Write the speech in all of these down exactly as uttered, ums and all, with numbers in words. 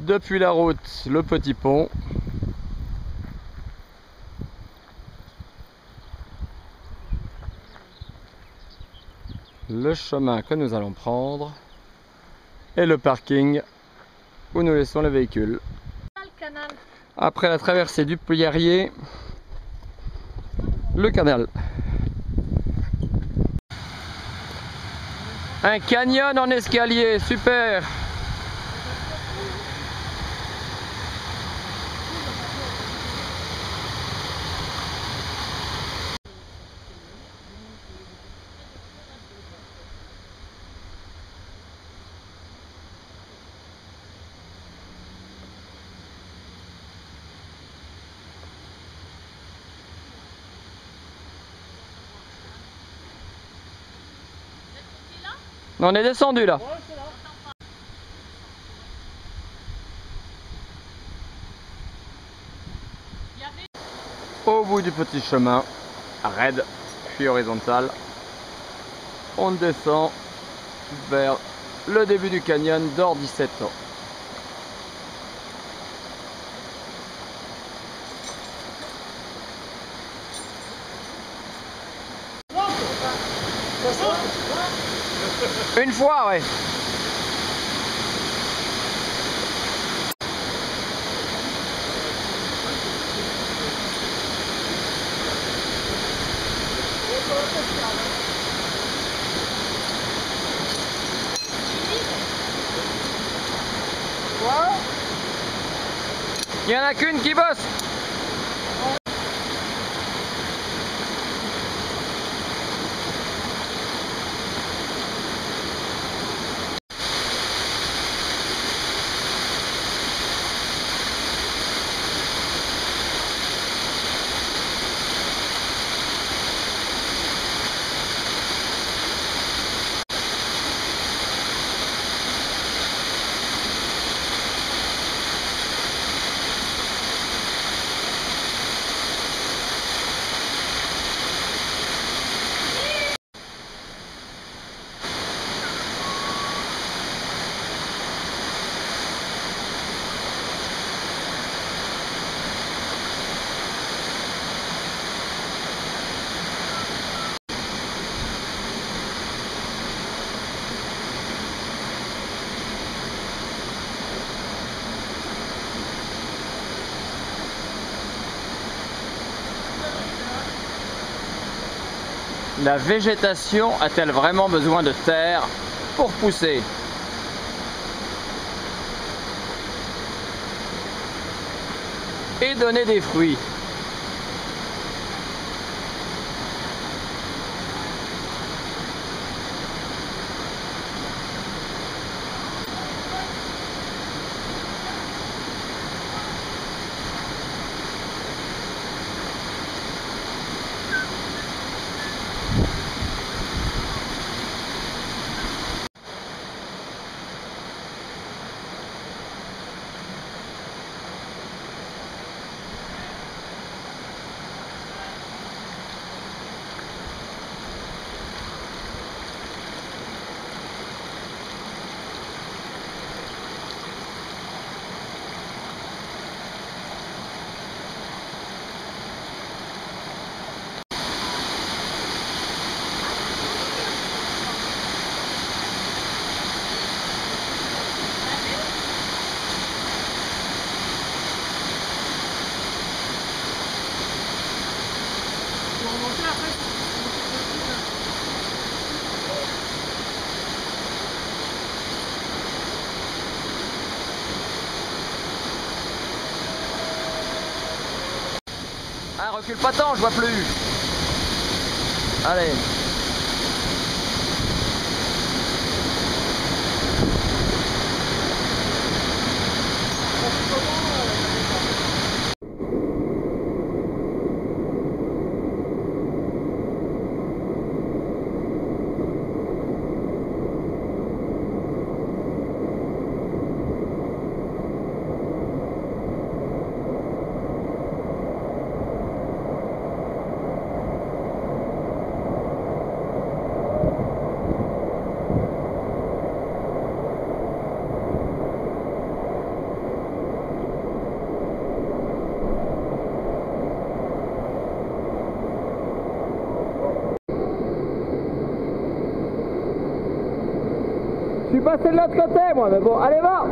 Depuis la route, le petit pont. Le chemin que nous allons prendre. Et le parking où nous laissons les véhicules. Après la traversée du Pierrier, le canal. Un canyon en escalier, super! On est descendu là. Au bout du petit chemin, raide, puis horizontal, on descend vers le début du canyon d'Or dix-sept ans. Une fois, ouais. Il n'y en a qu'une qui bosse. La végétation a-t-elle vraiment besoin de terre pour pousser? Et donner des fruits? Ah, recule pas tant, je vois plus. Allez. Je suis passé de l'autre côté moi, mais bon, allez va.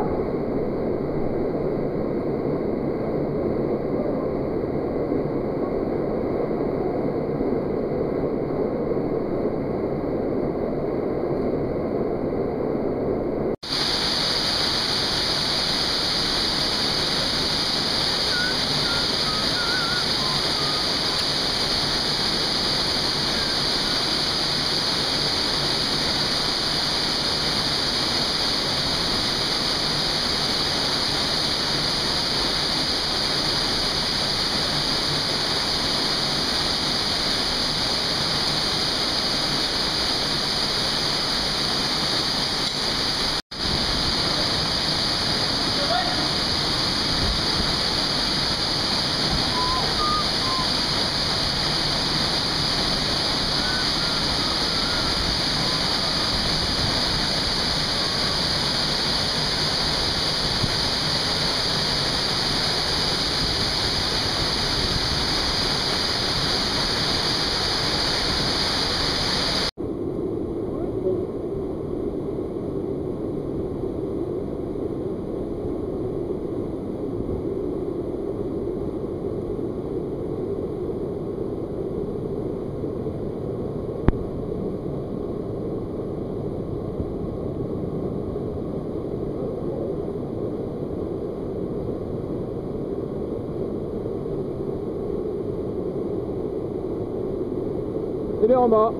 Il est en bas.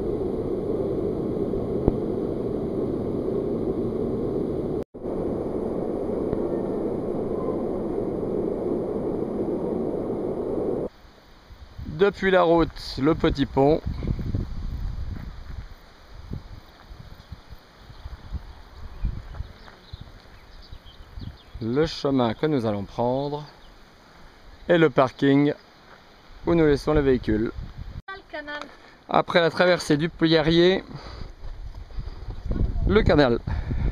Depuis la route, le petit pont. Le chemin que nous allons prendre. Et le parking où nous laissons les véhicules. Après la traversée du Poirier, le canal.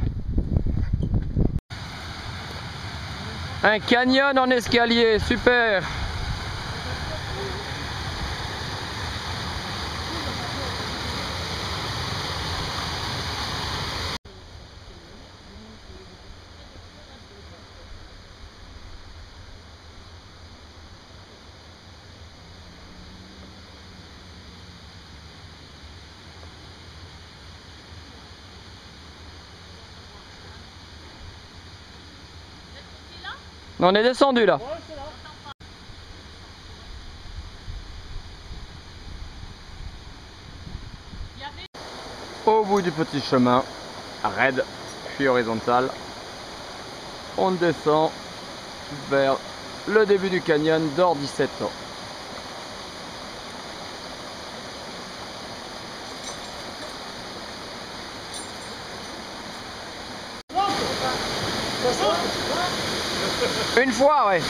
Un canyon en escalier, super! On est descendu là. Au bout du petit chemin, raide puis horizontal, on descend vers le début du canyon d'Or dix-sept ans. Une fois, ouais.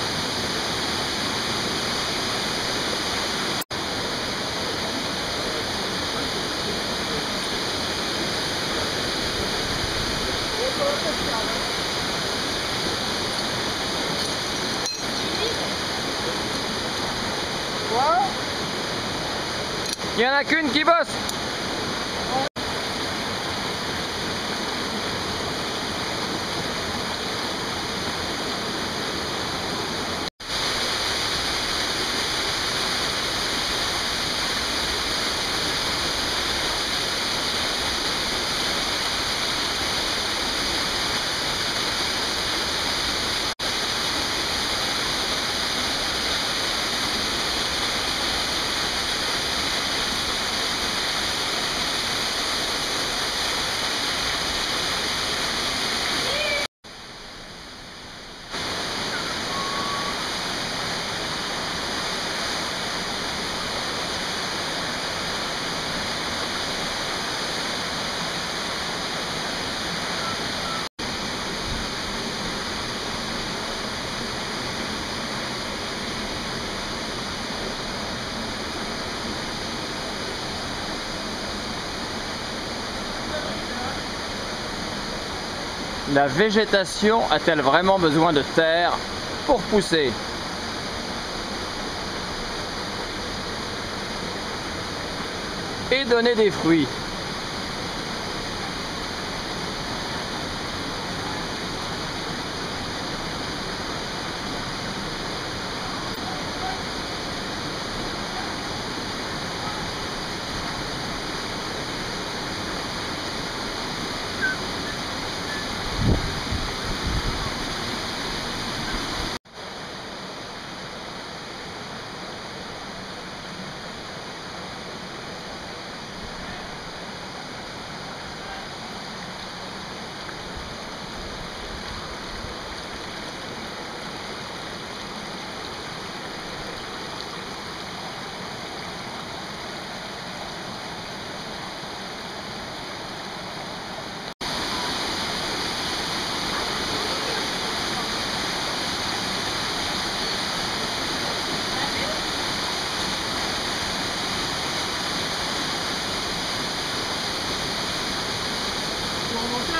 Il n'y en a qu'une qui bosse. La végétation a-t-elle vraiment besoin de terre pour pousser? Et donner des fruits?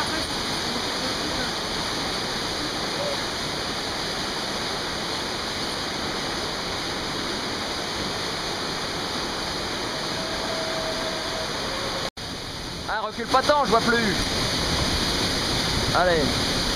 Ah, recule pas tant, je vois plus. Allez.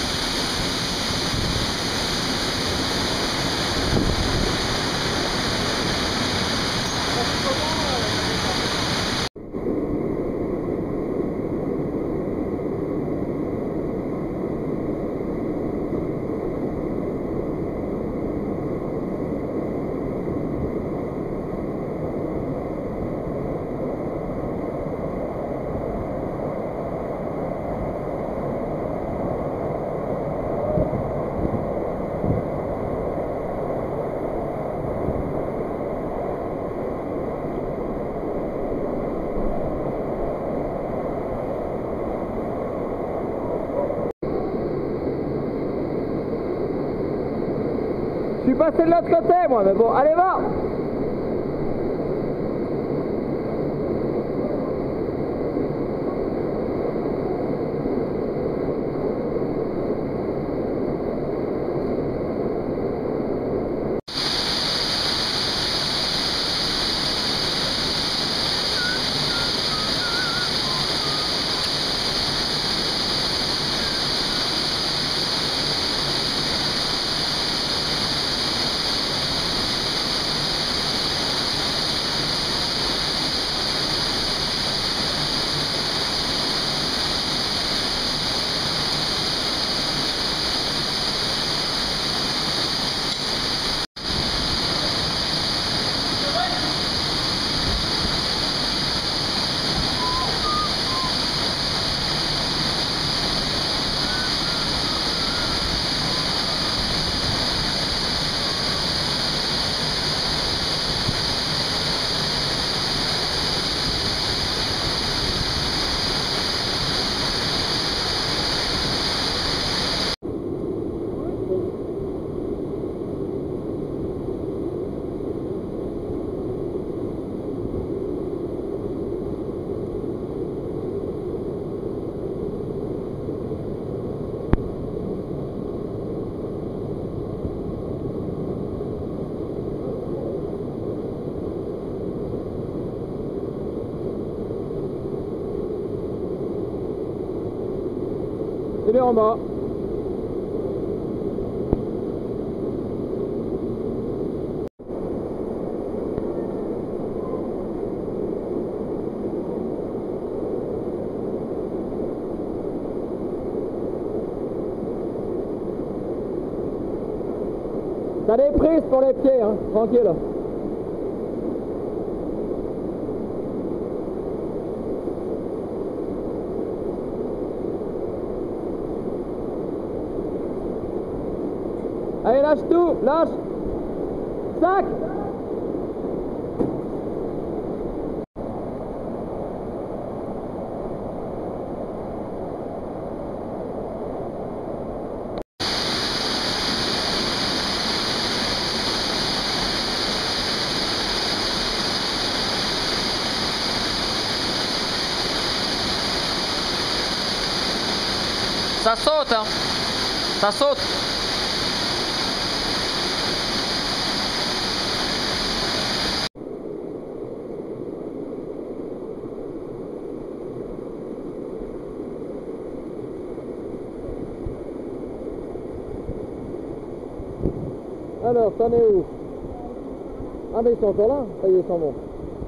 Je suis passé de l'autre côté moi, mais bon, allez va. Il est en bas. T'as des prises pour les pieds, hein, tranquille. Allez, lâche tout, lâche. Sac. Ça saute, hein. Ça saute. Alors, t'en es où? Ah mais ils sont encore là, ça y est, ils sont bons.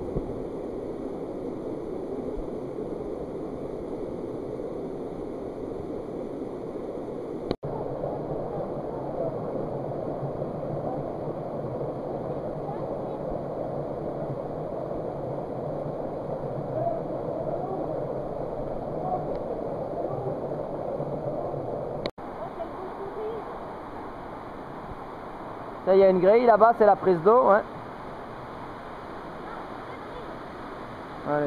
Là, il y a une grille, là-bas, c'est la prise d'eau, ouais. Allez.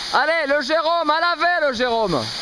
Allez, le Jérôme, à laver le Jérôme.